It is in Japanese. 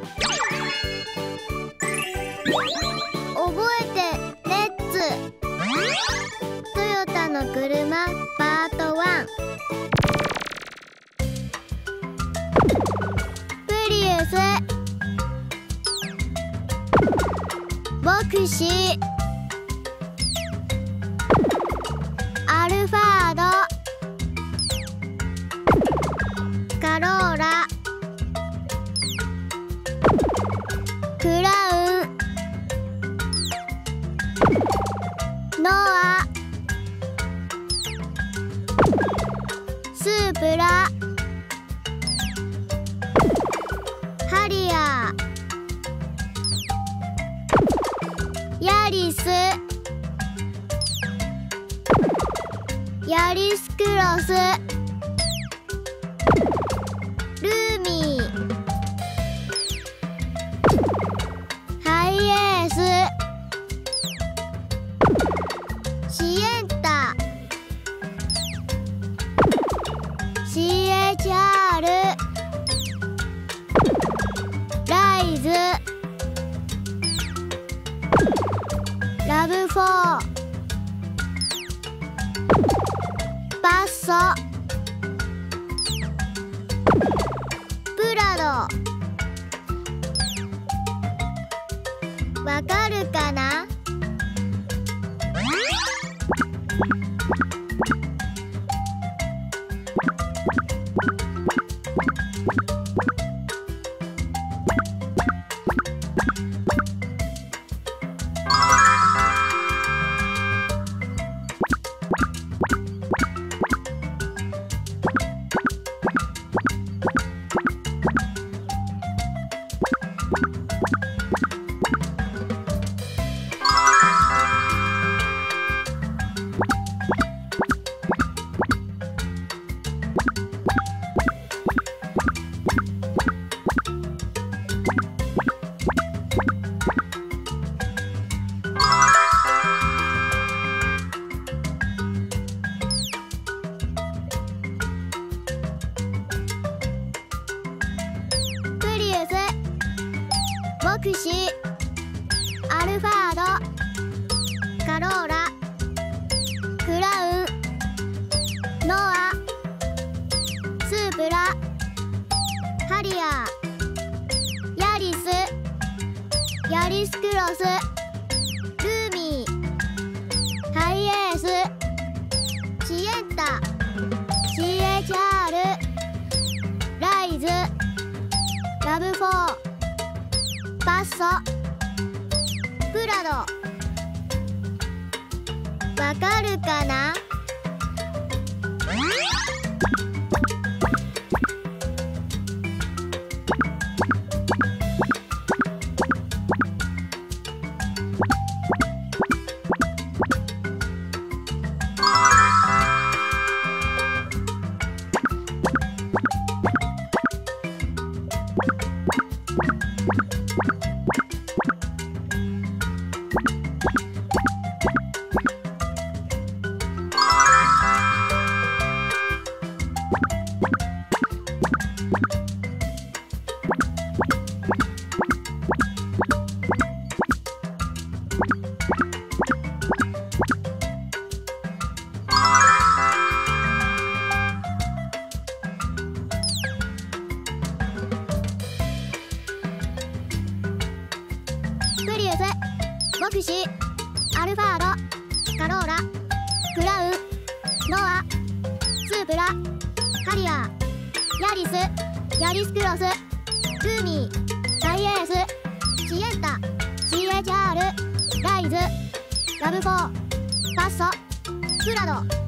覚えてレッツ。トヨタの車パート1。プリウス、ボクシー、アルファード、カローラ、クラウン、ノア、スープラ、ハリアー、ヤリス、ヤリスクロス、ルーミー、ハイエース、シエンタ、CHR、ライズ、ラブ4、バッソ、プラド。わかるかな？ボクシー、アルファード、カローラ、クラウン、ノア、スープラ、ハリアー、ヤリス、ヤリスクロス、ルーミー、ハイエース、シエンタ、CHR、ライズ、ラブ4、バッソ、プラド。わかるかな？プリウス、ボクシー、アルファード、カローラ、クラウン、ノア、スープラ、ハリアー、ヤリス、ヤリスクロス、ルーミー、ハイエース、シエンタ、CHR、ライズ、ラブ4、バッソ、プラド。